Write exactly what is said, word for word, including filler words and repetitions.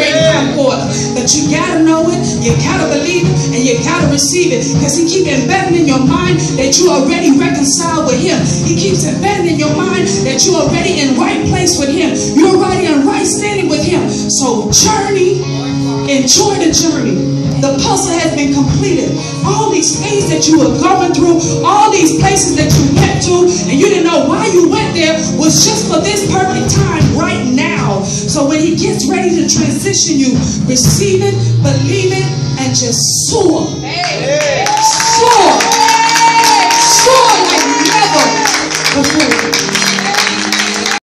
already come forth. But you gotta know it, you gotta believe it, and you gotta receive it. Because he keeps embedding in your mind that you already reconciled with him. He keeps embedding in your mind that you're already in right place with him. You're already in right standing with him. So journey, enjoy the journey. The puzzle has been completed. All these things that you were going through, all these places that you went to, and you didn't know why you went there, was just for this perfect time right now. So when he gets ready to transition you, receive it, believe it, and just soar. Soar.